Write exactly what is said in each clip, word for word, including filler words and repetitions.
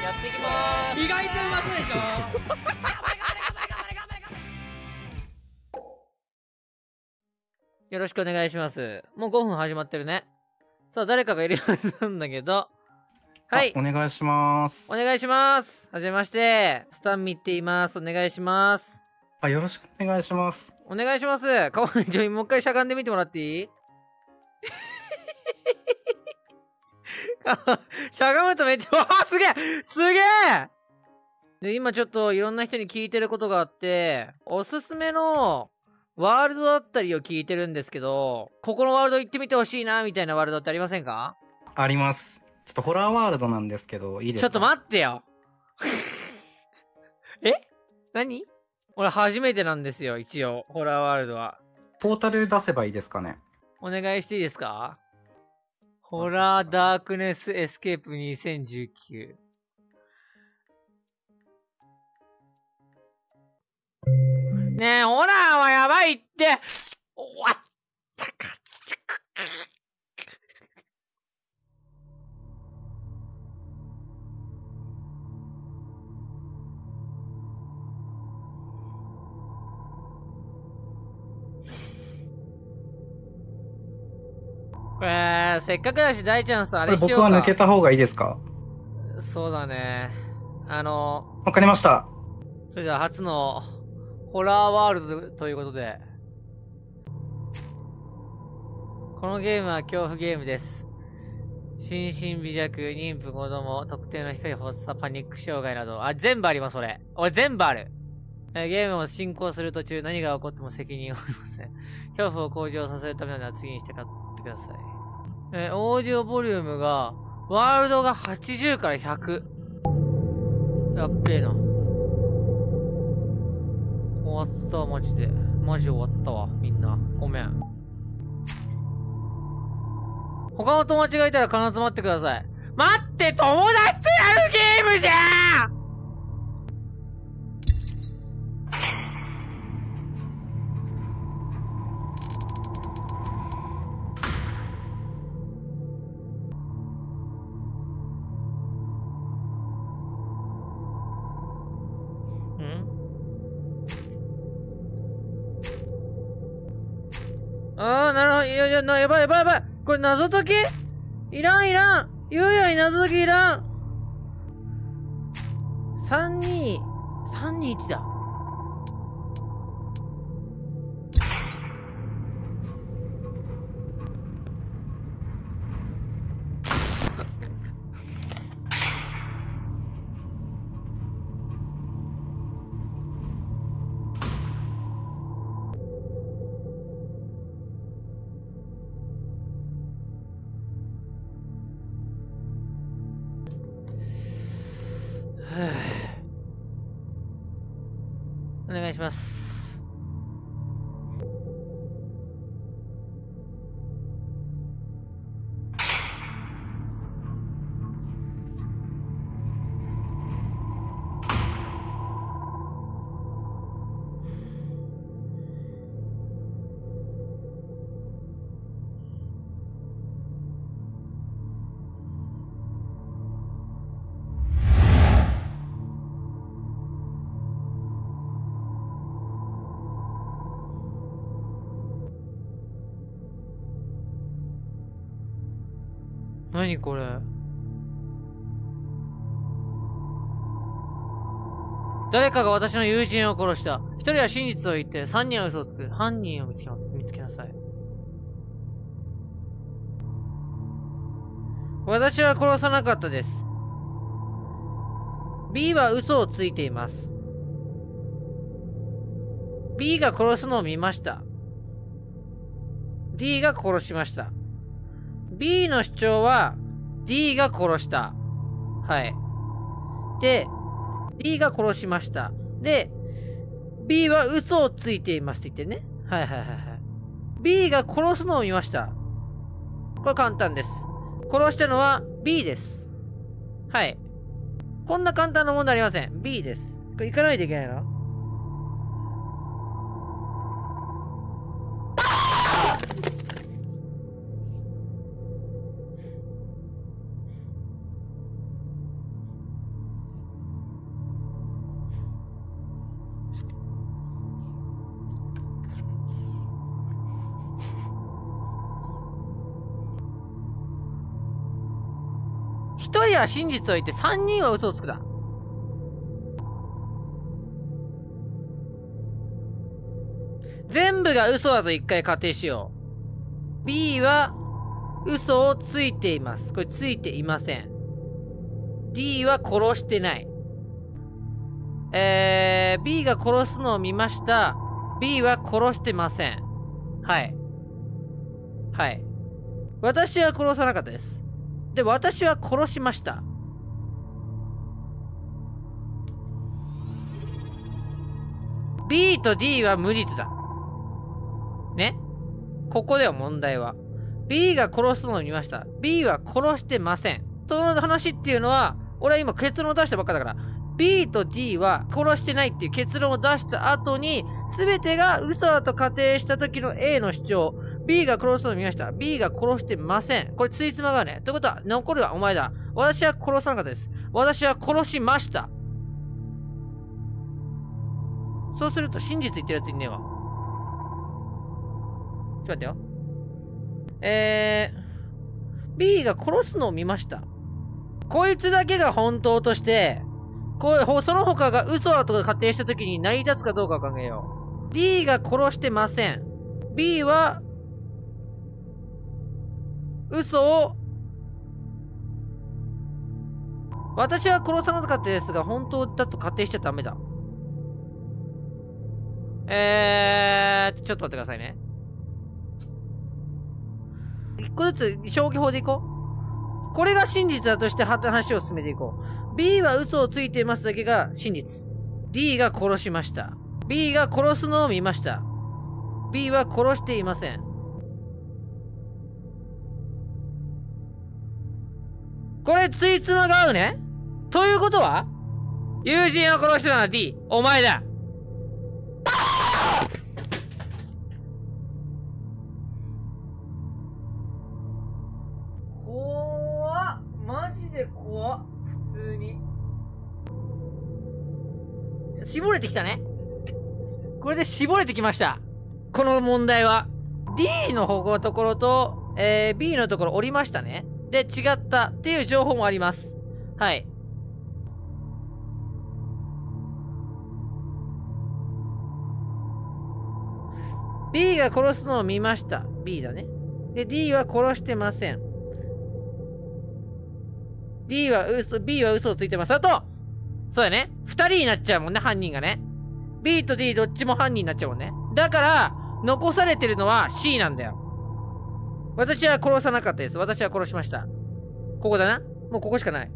やっていきまーす。 意外とうまそうでしょ。 よろしくお願いします。もうごふん始まってるね。さあ、誰かがいるはずなんだけど。はい。 お願いします。 お願いします。はじめまして。スタンミって言います。お願いします。 あ、よろしくお願いします。 お願いします。かわいい。ちょ、もう一回しゃがんでみてもらっていいしゃがむとめっちゃ、わあ、すげえすげえで、今ちょっといろんな人に聞いてることがあって、おすすめのワールドだったりを聞いてるんですけど、ここのワールド行ってみてほしいな、みたいなワールドってありませんか？ あります。ちょっとホラーワールドなんですけど、いいですか？ ちょっと待ってよえ何？俺初めてなんですよ、一応、ホラーワールドは。 ポータル出せばいいですかね？ お願いしていいですか？ホラーダークネスエスケープにせんじゅうきゅう。ねえ、ホラーはやばいって。終わったか。えー、せっかくだし大ちゃんさ、あれしようか。 僕は抜けた方がいいですか？ そうだね。あの、 わかりました。 それでは初のホラーワールドということで。このゲームは恐怖ゲームです。心身微弱、妊婦、子供、特定の光発作、パニック障害など。あ、全部あります、それ。俺全部ある。えー、ゲームを進行する途中何が起こっても責任を負いません。恐怖を向上させるためなら次にして買ってください。えー、オーディオボリュームが、ワールドがはちじゅうからひゃく。やっべえな。終わったわ、マジで。マジ終わったわ、みんな。ごめん。他の友達がいたら必ず待ってください。待って、友達とやるゲームじゃん！ああ、なるほど。いやいや、な、やばいやばいやばい。これ謎解き？いらんいらん。ゆうやに謎解きいらん。さんに、さんにいちだ。お願いします。何これ？誰かが私の友人を殺した。一人は真実を言って、三人は嘘をつく。犯人を見つけ、見つけなさい。私は殺さなかったです。B は嘘をついています。B が殺すのを見ました。D が殺しました。B の主張は D が殺した。はい。で、D が殺しました。で、B は嘘をついていますって言ってね。はいはいはいはい。B が殺すのを見ました。これ簡単です。殺したのは B です。はい。こんな簡単な問題ありません。B です。これ行かないといけないな。 ひとりは真実を言ってさんにんは嘘をつくだ。全部が嘘だと一回仮定しよう。B は嘘をついています。これついていません。D は殺してない。えー、B が殺すのを見ました。B は殺してません。はい。はい。私は殺さなかったです。で、私は殺しました。B と D は無実だ。ね。ここでは問題は。B が殺すのを見ました。B は殺してません。その話っていうのは、俺は今結論を出したばっかだから、B と D は殺してないっていう結論を出した後に、すべてが嘘だと仮定した時の A の主張。B が殺すのを見ました。B が殺してません。これついつまがね。ということは、残るはお前だ。私は殺さなかったです。私は殺しました。そうすると真実言ってるやついねえわ。ちょっと待ってよ。えー、B が殺すのを見ました。こいつだけが本当として、こう、その他が嘘だと仮定した時に成り立つかどうかを考えよう。D が殺してません。B は、嘘を、私は殺さなかったですが、本当だと仮定しちゃダメだ。えー、ちょっと待ってくださいね。一個ずつ消去法でいこう。これが真実だとして話を進めていこう。B は嘘をついていますだけが真実。D が殺しました。B が殺すのを見ました。B は殺していません。これ、ついつまが合うね。ということは、友人を殺したのは D、お前だ。怖っ。マジで怖っ。普通に。絞れてきたね。これで絞れてきました。この問題は。D の方向のところと、えー、B のところ折りましたね。で、違ったっていう情報もあります。はい。B が殺すのを見ました。B だね。で、D は殺してません。D は嘘、B は嘘をついてます。あと、そうだね。二人になっちゃうもんね、犯人がね。B と D どっちも犯人になっちゃうもんね。だから、残されてるのは C なんだよ。私は殺さなかったです。私は殺しました。ここだな。もうここしかない。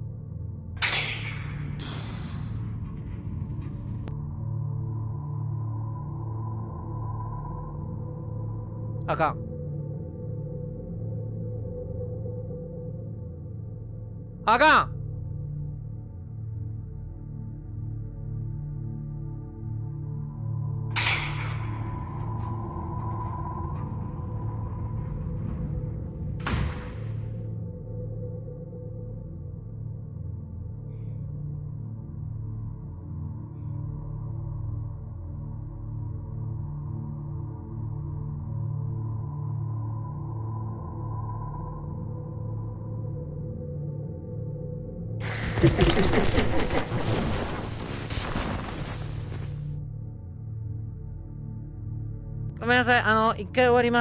あかん。あかん。ごめんなさい。あの、一回終わります。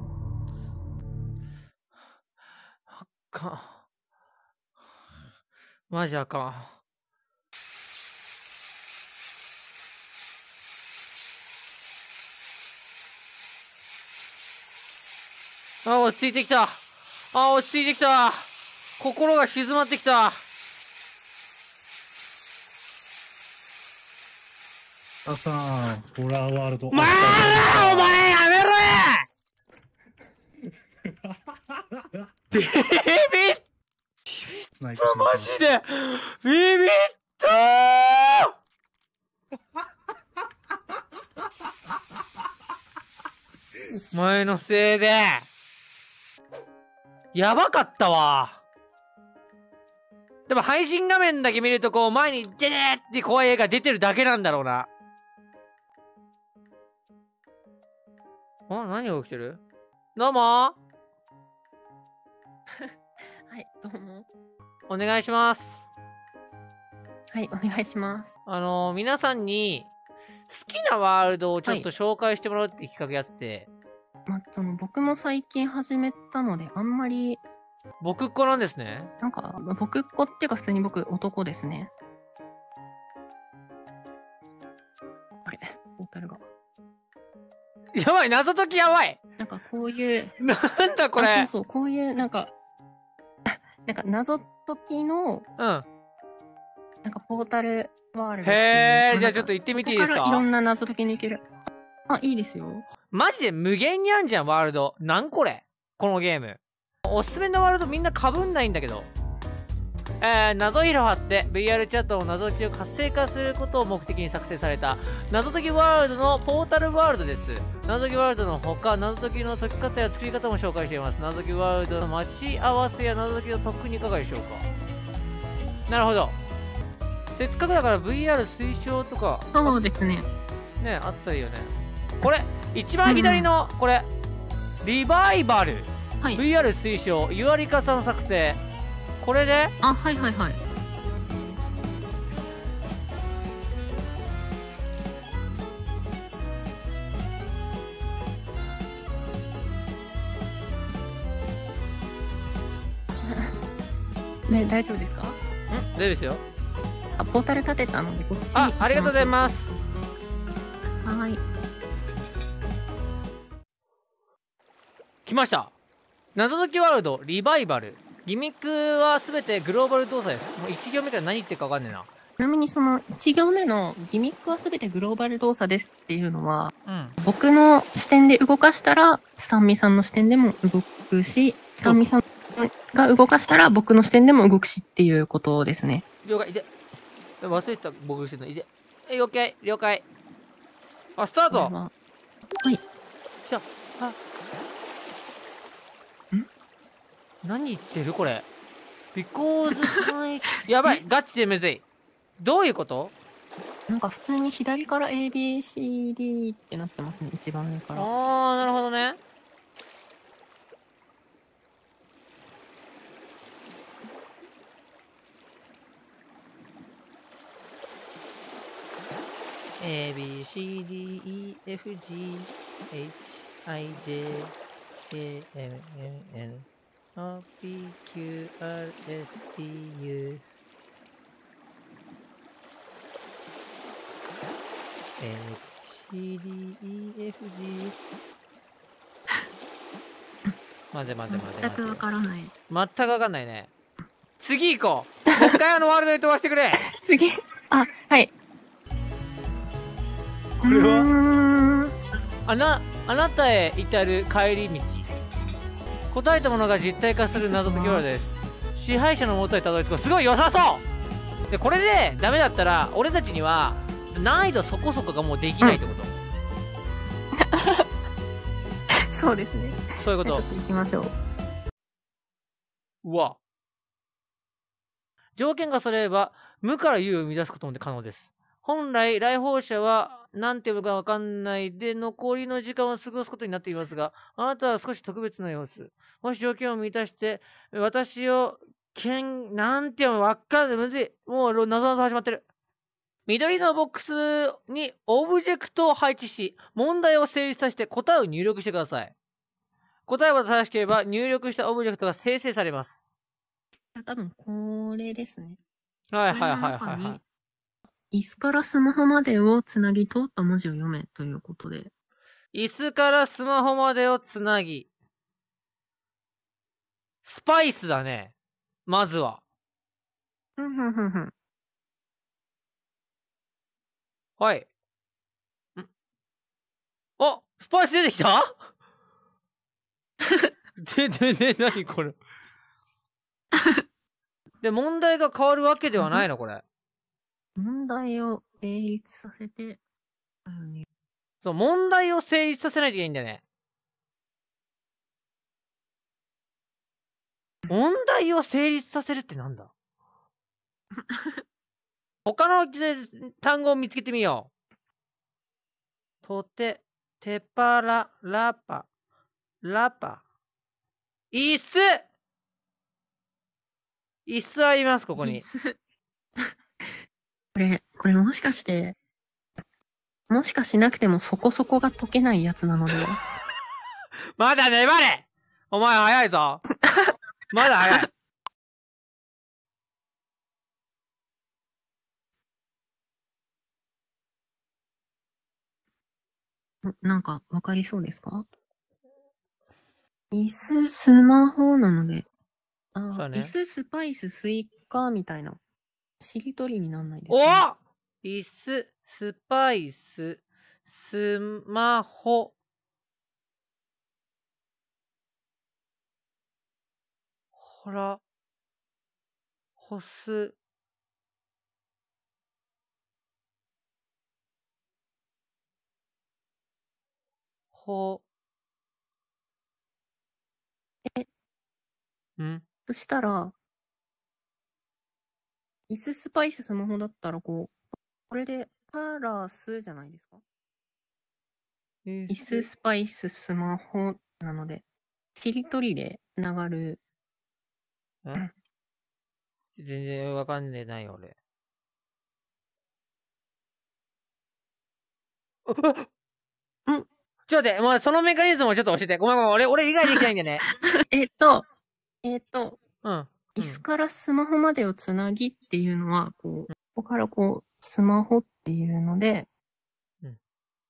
あかん。マジあかん。あ、落ち着いてきた。あ、落ち着いてきた。心が静まってきた。 あさん、ホラーワールド。 まあお前やめろやビビッとマジでビビったーお前のせいでやばかったわ。でも配信画面だけ見るとこう前にデーって怖い絵が出てるだけなんだろうな。あ、何が起きてる？どうもはい、どうも。 お願いします。 はい、お願いします。 あのー、皆さんに好きなワールドをちょっと紹介してもらうっていう企画やってて、 まあ、その僕も最近始めたので、あんまり、 僕っ子なんですね。 なんか、僕っ子っていうか普通に僕男ですね。あれ、ポータルが。 やばい、謎解きやばい。 なんかこういう、 なんだこれ。 あそうそう、こういうなんか、なんか謎解きの、 うん。 なんかポータルワールドっていう。 へー、 まあじゃあちょっと行ってみていいですか？ ここからいろんな謎解きに行ける。あ、いいですよ。 マジで無限にあんじゃん、ワールド。なんこれこのゲーム。おすすめのワールドみんな被んないんだけど。えー、謎ひろはって ブイアール チャットの謎解きを活性化することを目的に作成された謎解きワールドのポータルワールドです。謎解きワールドのほか、謎解きの解き方や作り方も紹介しています。謎解きワールドの待ち合わせや謎解きの特訓にいかがでしょうか。なるほど。せっかくだから ブイアール 推奨とかそうですね。 ね、あったらいいよね。これ一番左のこれ、リバイバル、 はい、 ブイアール 推奨ゆわりかさん作成。これであ、はいはいはい。ね、大丈夫ですか？ん、 大丈夫ですよ。 あ、ポータル立てたのでこっち。 あ、ありがとうございます。 はい。 来ました。謎解きワールドリバイバル。ギミックはすべてグローバル動作です。もういち行目から何言ってるか分かんねえな。 ちなみにそのいち行目のギミックはすべてグローバル動作ですっていうのは、 うん、 僕の視点で動かしたら、三味さんの視点でも動くし、三味さんが動かしたら僕の視点でも動くしっていうことですね。 了解。で、忘れてた僕してるの。いで、え、了解、了解。あ、スタート。 はい。 来た。あ。何言ってるこれ。because やばい、ガチでむずい。どういうこと？ なんか普通に左から エービーシーディー ってなってますね、一番上から。 あー、なるほどね。A B C D E F G H I J K L M N O P Q R S T U A B C D E F G 待て待て待て待て。 全くわからない。 全くわかんないね。次行こう。もう一回あのワールドに飛ばしてくれ。 次。あ、はい。 これはあな、あなたへ至る帰り道。答えたものが実体化する謎解きワールドです。支配者の元へたどり着く。すごい良さそうで、これでダメだったら、俺たちには難易度そこそこがもうできないってこと、 うん、そうですね。 そういうこと。 ちょっと行きましょう。 うわ。条件が揃えば、無から有を生み出すことも可能です。本来、来訪者は、何て読むかわかんないで、残りの時間を過ごすことになっていますが、あなたは少し特別な様子。もし条件を満たして、私を、けん、なんて読むわかんない。むずい。もう、謎々始まってる。緑のボックスにオブジェクトを配置し、問題を成立させて答えを入力してください。答えは正しければ、入力したオブジェクトが生成されます。 多分、これですね。 はいはいはいはいはい。 椅子からスマホまでをつなぎ通った文字を読めということで。 椅子からスマホまでをつなぎ。スパイスだね。まずは。 ふんふんふんふん。 はい。んあ、スパイス出てきたで、で、で、なにこれ。で、問題が変わるわけではないのこれ。 問題を成立させて、 そう、問題を成立させないといけないんだよね。問題を成立させるってなんだ他の単語を見つけてみよう。とて、てぱら、らぱ、らぱ。椅子椅子あります、ここに。 椅子これ、これもしかして、もしかしなくてもそこそこが解けないやつなので。 まだ粘れお前早いぞまだ早い。 なんかわかりそうですか？椅子、スマホなので。あー、 そうね椅子、スパイス、スイカみたいな。しりとりになんないですおね。 椅子、スパイス、スマホ。ほら、ほす。ほ。 え、 んそしたら、椅子、スパイス、スマホだったらこう、これでカラスじゃないですか？椅子、スパイス、スマホなので、しりとりでつながる。 ん全然わかんねえないよ、俺。 うん。 ちょっと待って、もうそのメカニズムをちょっと教えて。ごめんごめん、俺、俺以外できないんだよね。 えっと、えっと、 うん。 椅子からスマホまでをつなぎっていうのは、こう、ここからこう、スマホっていうので、 うん。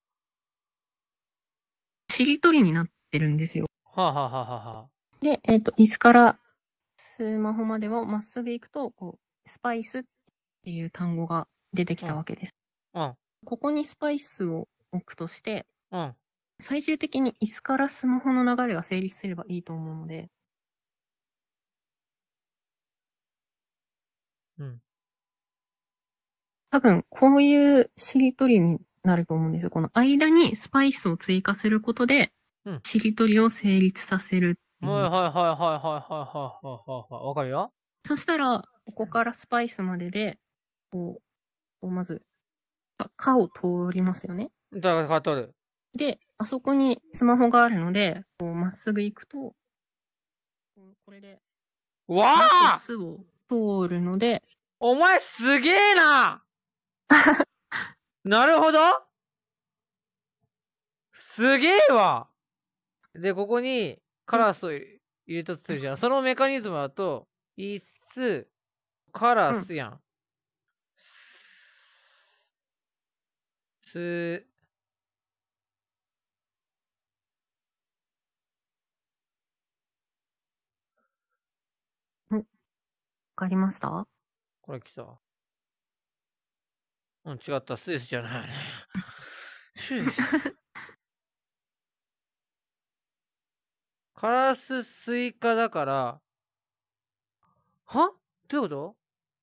しりとりになってるんですよ。 はあ、はあはあはあはあ、 で、えっと、椅子からスマホまでをまっすぐ行くと、こう、スパイスっていう単語が出てきたわけです。 うん。 ここにスパイスを置くとして、 うん。 最終的に椅子からスマホの流れが成立すればいいと思うので、 うん。 多分、こういうしりとりになると思うんですよ。この間にスパイスを追加することで、 うんしりとりを成立させるっていう。 はいはいはいはいはいはいはいはいはい。わかるよ。 そしたら、ここからスパイスまでで、こう、こうまず、か、かを通りますよね。 だから、かとる。 で、あそこにスマホがあるので、こう、まっすぐ行くと、こうこれで、 わラとあスを通るので、 お前すげえななるほどすげえわで、ここにカラスを入れたとするじゃん。そのメカニズムだと、椅子、カラスやん。す、 わかりました？ これ来た。うん、違った。スイスじゃないよね。カラス、スイカだから、はどういうこと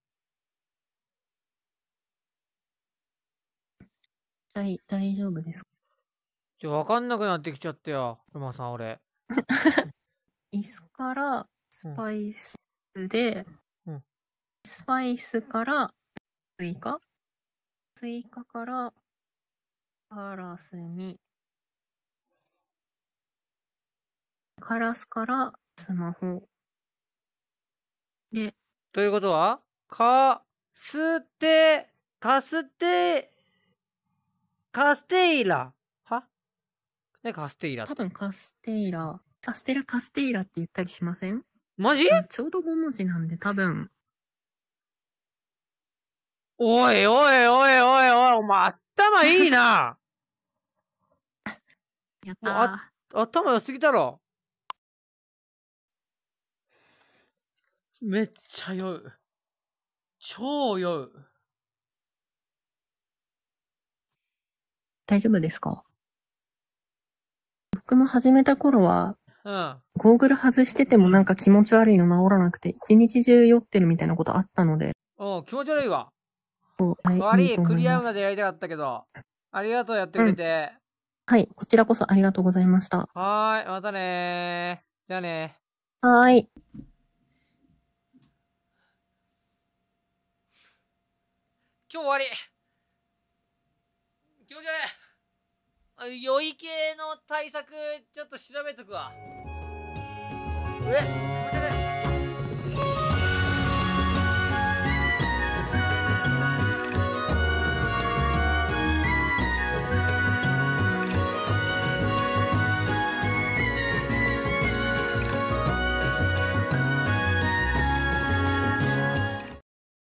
大、大丈夫ですか？ ちょ、わかんなくなってきちゃったよ。馬さん、俺。 椅子からスパイスで、 うんうんスパイスからスイカスイカからカラスに、カラスからスマホ。で、 ということは、か、すて、カステ、カステイラ。はね、カステイラって。 多分カステイラ、カステラカステイラって言ったりしません？ マジちょうどご文字なんで多分。 おいおいおいおいおい、お前頭いいなやっもうたあ頭良すぎだろ。めっちゃ酔う。超酔う。 大丈夫ですか？僕も始めた頃は、 うん。 ゴーグル外しててもなんか気持ち悪いの治らなくて、一日中酔ってるみたいなことあったので。 おう、気持ち悪いわ。 はい悪い、 いいと思いますクリアまでやりたかったけど。ありがとう、やってくれて。 はい、こちらこそありがとうございました。 はーい、またねー。じゃあねー。 はーい。 今日終わり。気持ち悪い。酔い系の対策、ちょっと調べとくわ。え、気持ち悪い。